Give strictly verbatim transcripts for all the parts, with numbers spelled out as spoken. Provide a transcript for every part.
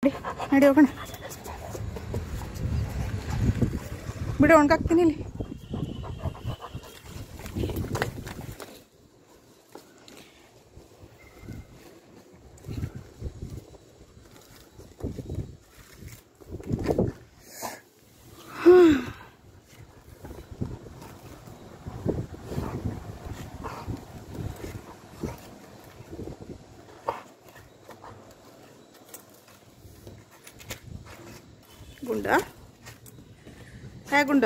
ನಡಿ ಹೋಗೋಣ ಬಿಡು ಒಣಗಾಕ್ತೀನಿ ಇಲ್ಲಿ ಗುಂಡ ಹೇ ಗುಂಡ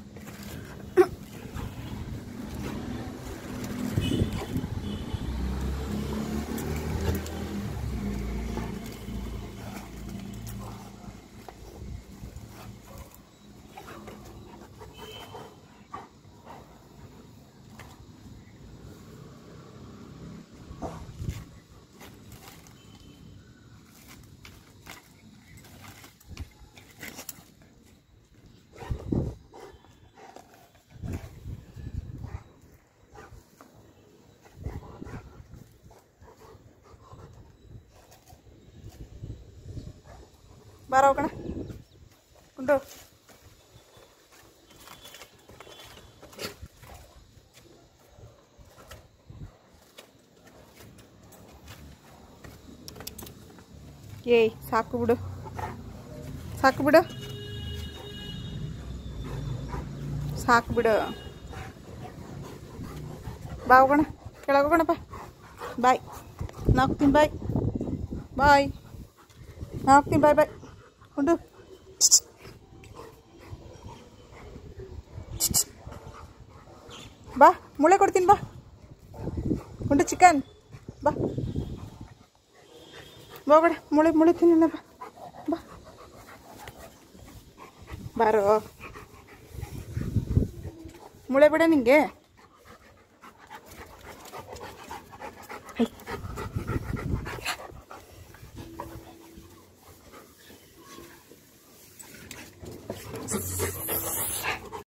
ಬಾರ ಹೋಗೋಣ ಗುಂಡು ಏಯ್ ಸಾಕು ಬಿಡು ಸಾಕು ಬಿಡು ಸಾಕು ಬಿಡು ಬಾ ಹೋಗೋಣ ಕೆಳಗೆ ಹೋಗೋಣಪ್ಪ ಬಾಯ್ ನಾಲ್ಕು ಬಾಯ್ ಬಾಯ್ ನಾಲ್ಕು ಬಾಯ್ ಬಾಯ್ ಗುಂಡು ಬಾ ಮುಳೆ ಕೊಡ್ತೀನಿ ಬಾ ಗುಂಡು ಚಿಕನ್ ಬಾ ಹೋಗೋಣ ಮುಳೆ ಮುಳೆ ತಿನ್ನ ಬಾ ಬಾ ಬಾರೋ ಮುಳೆ ಬೇಡ ನಿಂಗೆ